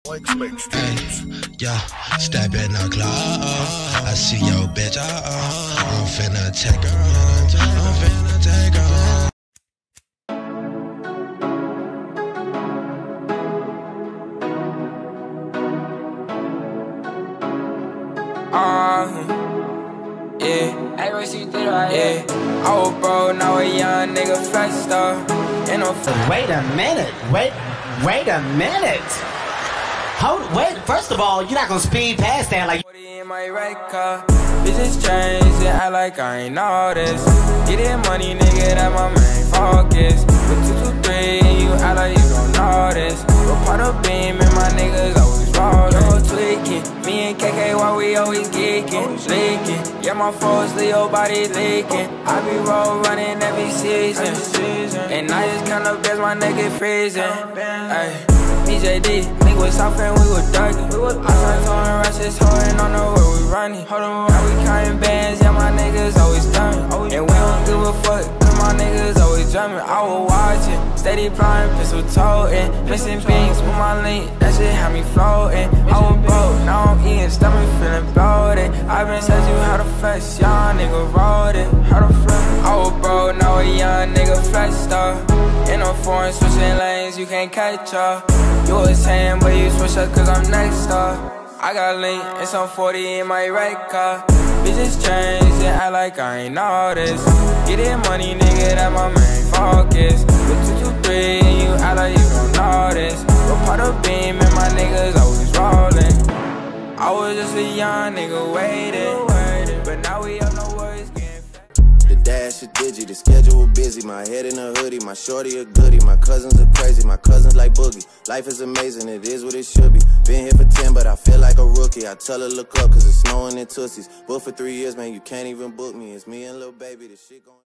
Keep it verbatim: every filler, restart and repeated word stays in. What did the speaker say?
Ay, yeah, step in the club. I see your bitch. Uh, uh, I'm finna take her home. I'm finna take her home. Uh, yeah, hey, what you did right yeah. I was broke, now a young nigga flexed up. In no Wait a minute, wait, wait a minute. Hold, wait, first of all, you're not gonna speed past that like in my right car. Bitches change and act like I ain't all this. Get it money, nigga, that my main focus. With two, two, three, and you act like you don't know this. Go part of beam and my niggas always rollin'. Yo, tweaking, me and K K, why we always geeking, leaking. Yeah, my foes, Leo body leaking. I be roll running every season. And I just count up as my nigga freezing. Ay. B J D, nigga was soft and we was ducking. I started throwing rushes, holding on the way we running. Now we counting bands, yeah, my niggas always thumbing. And we don't give a fuck, cause my niggas always drumming. I was watching, steady blind, pistol toting. Missing beans with my link, that shit had me floating. I was broke, now I'm eating, stomach feeling bloated. I been said you how to flex, young nigga wrote it. How to flex? I was broke, now a young nigga flexed up. In a foreign switching lanes, you can't catch up. You was saying, but you switch up cause I'm next up. I got link and some forty in my right car. Bitches change and act like I ain't all this. Get it money, nigga, that my main focus. With two, two, three, and you act like you don't know this. Go part of beam and my niggas always rollin'. I was just a young nigga waiting, but now we up, no worries getting the dash is digi, the schedule busy. My head in a hoodie, my shorty a goodie. My cousins are crazy, my cousins like boogie. Life is amazing, it is what it should be. Been here for ten, but I feel like a rookie. I tell her look up, cause it's snowing in Tootsies. Booked for three years, man, you can't even book me. It's me and Lil Baby, the shit going